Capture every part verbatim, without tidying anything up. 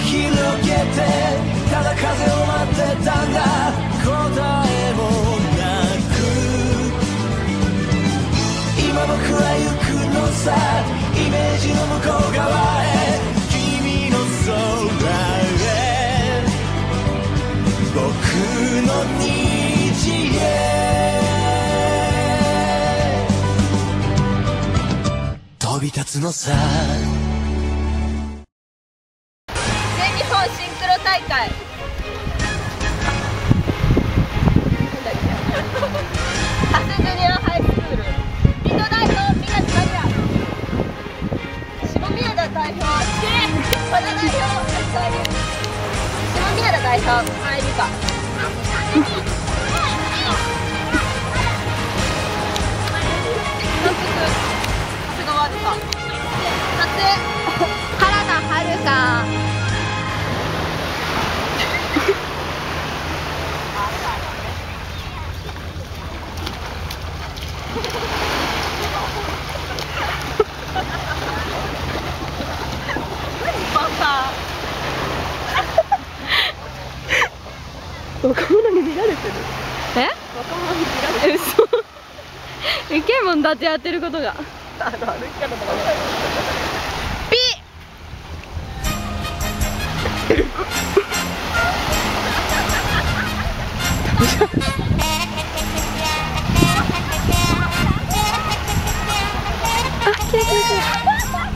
広げてただ風を待ってたんだ。答えもなく今僕は行くのさ、イメージの向こう側へ、君の空へ、僕の虹へ飛び立つのさ。 全日本シンクロ大会長谷ジュニアハイスクール水戸代表宮地真理下宮田代表和田代表下宮田代表前理香監督長谷川理香撮影原田遥香若者に見られてる。 え？ 若者に見られてる。 嘘。いけんもんだってやってることが。 あの歩き方とかね。 ピあ、キラキラキラ。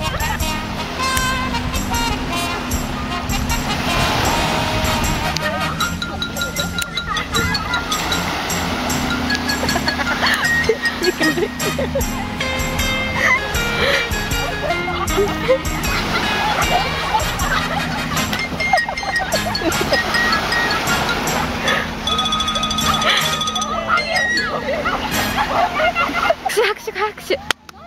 拍手拍手。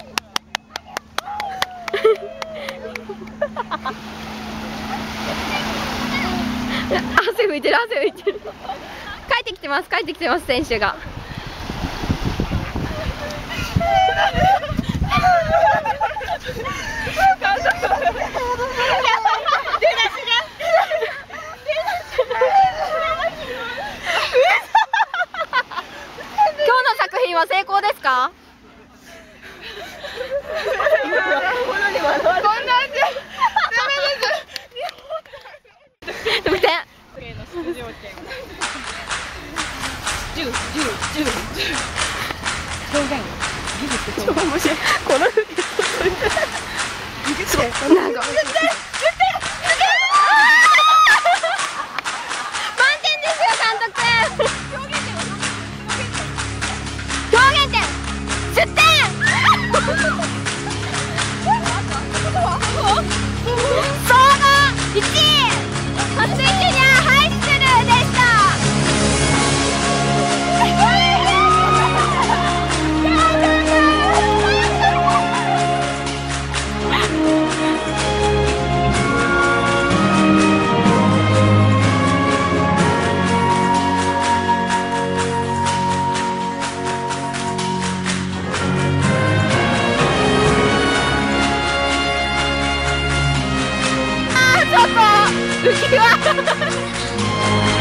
汗拭いてる汗拭いてる。帰ってきてます帰ってきてます選手が。今日の作品は成功ですか？得点。表現技術超面白い。この風景なんか満点ですよ監督。表現点じゅってん。総合いちい初ジュニアハイスクールでした。浮き輪